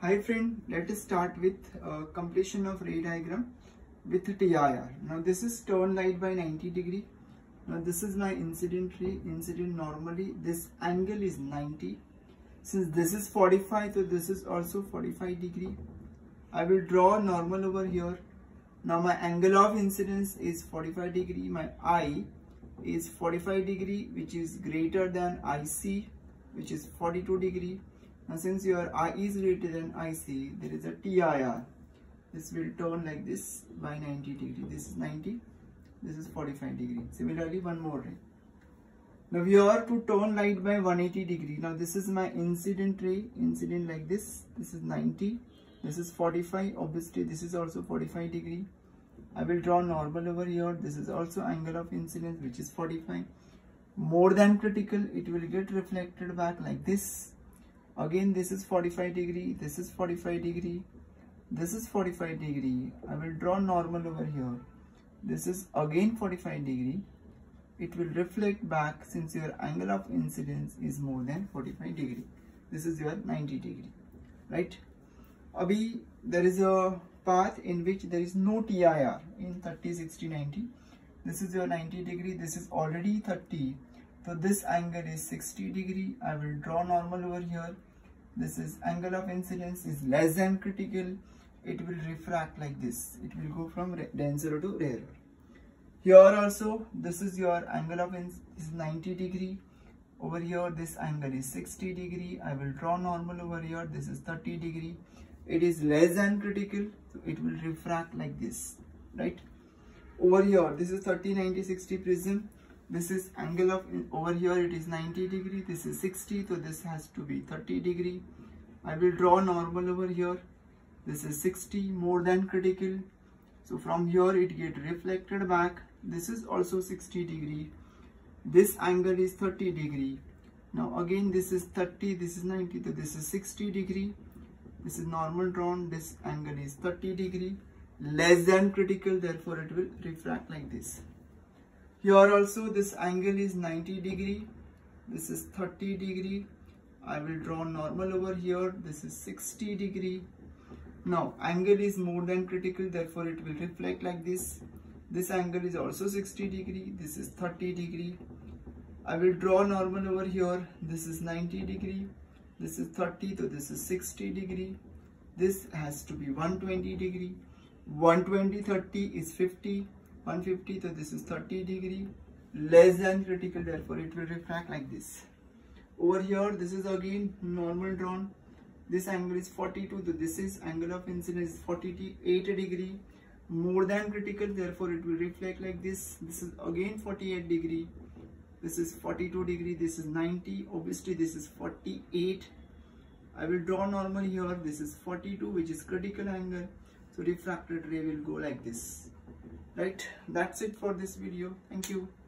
Hi friend, let us start with completion of ray diagram with TIR. Now this is turn light by 90 degree. Now this is my incident ray. Incident normally this angle is 90. Since this is 45, so this is also 45 degree. I will draw normal over here. Now my angle of incidence is 45 degree. My I is 45 degree, which is greater than IC, which is 42 degree. Now since your I is greater than IC, there is a TIR. This will turn like this by 90 degree. This is 90, this is 45 degree. Similarly, one more ray. Now we are to turn light by 180 degree. Now this is my incident ray, incident like this. This is 90, this is 45. Obviously, this is also 45 degree. I will draw normal over here. This is also angle of incidence, which is 45. More than critical, it will get reflected back like this. Again, this is 45 degree, this is 45 degree, this is 45 degree. I will draw normal over here. This is again 45 degree. It will reflect back since your angle of incidence is more than 45 degree. This is your 90 degree, right? Abhi, there is a path in which there is no TIR in 30, 60, 90. This is your 90 degree, this is already 30. So this angle is 60 degree. I will draw normal over here. This is angle of incidence is less than critical. It will refract like this. It will go from denser to rarer. Here also, this is your angle of incidence is 90 degree. Over here, this angle is 60 degree. I will draw normal over here. This is 30 degree. It is less than critical, so it will refract like this, right? Over here, this is 30, 90, 60 prism. This is angle of, over here it is 90 degree, this is 60, so this has to be 30 degree. I will draw normal over here. This is 60, more than critical. So from here it get reflected back. This is also 60 degree. This angle is 30 degree. Now again this is 30, this is 90, so this is 60 degree. This is normal drawn, this angle is 30 degree. Less than critical, therefore it will refract like this. Here also this angle is 90 degree, this is 30 degree. I will draw normal over here. This is 60 degree. Now angle is more than critical, therefore it will reflect like this. This angle is also 60 degree, this is 30 degree. I will draw normal over here. This is 90 degree, this is 30, so this is 60 degree. This has to be 120 degree. 120, 30 is 50. 150, so this is 30 degree, less than critical, therefore it will refract like this. Over here, this is again normal drawn. This angle is 42, so this is angle of incidence is 48 degree, more than critical, therefore it will reflect like this. This is again 48 degree, this is 42 degree, this is 90, obviously this is 48. I will draw normal here. This is 42, which is critical angle, so refracted ray will go like this. Right, that's it for this video. Thank you.